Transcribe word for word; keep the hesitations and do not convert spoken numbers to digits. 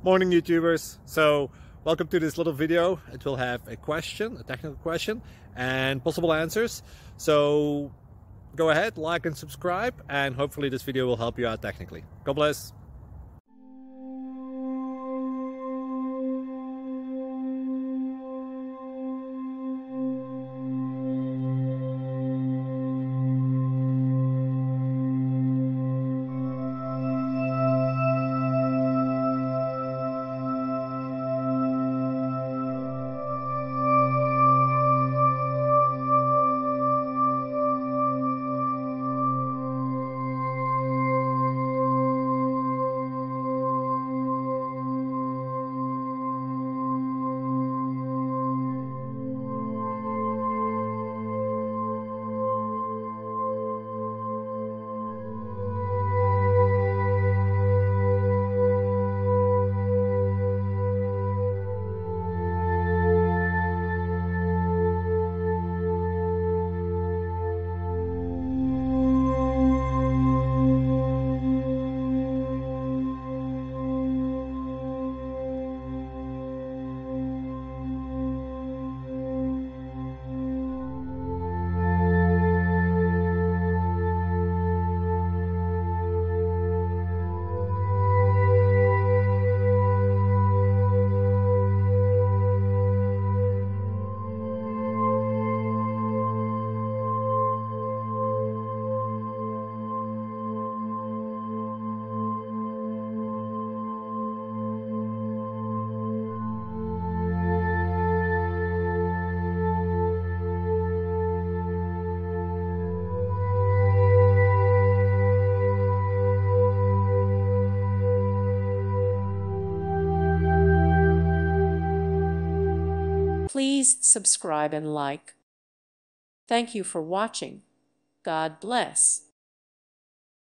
Morning YouTubers. So welcome to this little video. It will have a question, a technical question, and possible answers. So go ahead, like and subscribe, and hopefully this video will help you out technically. God bless. Please subscribe and like. Thank you for watching. God bless.